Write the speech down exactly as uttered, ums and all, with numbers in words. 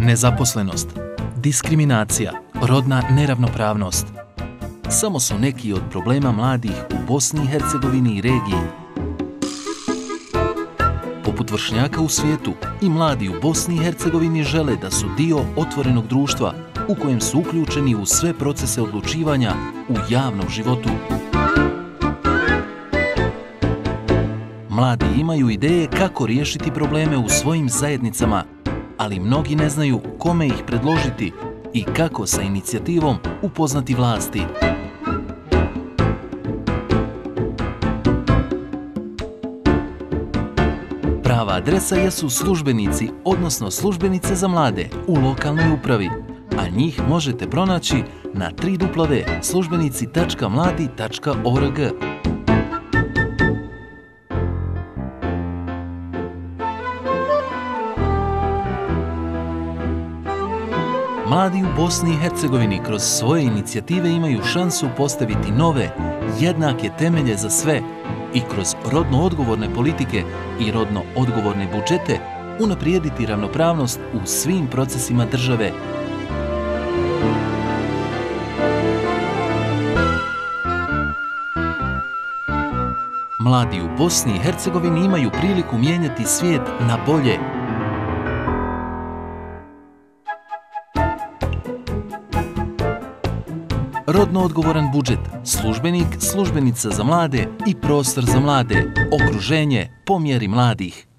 Nezaposlenost, diskriminacija, rodna neravnopravnost. Samo su neki od problema mladih u Bosni i Hercegovini i regiji. Poput vršnjaka u svijetu, i mladi u Bosni i Hercegovini žele da su dio otvorenog društva u kojem su uključeni u sve procese odlučivanja u javnom životu. Mladi imaju ideje kako riješiti probleme u svojim zajednicama, ali mnogi ne znaju kome ih predložiti i kako sa inicijativom upoznati vlasti. Prava adresa jesu službenici, odnosno službenice za mlade u lokalnoj upravi, a njih možete pronaći na w w w tačka službenici tačka mladi tačka org. Mladi u Bosni i Hercegovini kroz svoje inicijative imaju šansu postaviti nove, jednake temelje za sve i kroz rodno odgovorne politike i rodno odgovorne budžete unaprijediti ravnopravnost u svim procesima države. Mladi u Bosni i Hercegovini imaju priliku mijenjati svijet na bolje. Rodno odgovoran budžet, službenik, službenica za mlade i prostor za mlade, okruženje po mjeri mladih.